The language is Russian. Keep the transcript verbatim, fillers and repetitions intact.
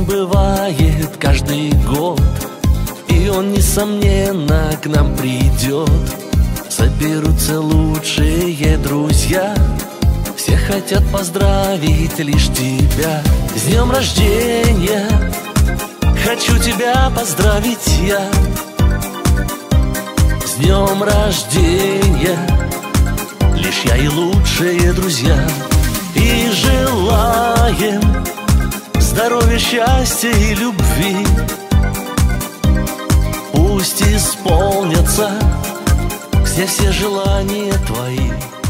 день бывает каждый год, и он, несомненно, к нам придет. Соберутся лучшие друзья, все хотят поздравить лишь тебя. С днем рождения хочу тебя поздравить я. С днем рождения лишь я и лучшие друзья. И желаем здоровья, счастья и любви. Пусть исполнятся все-все желания твои.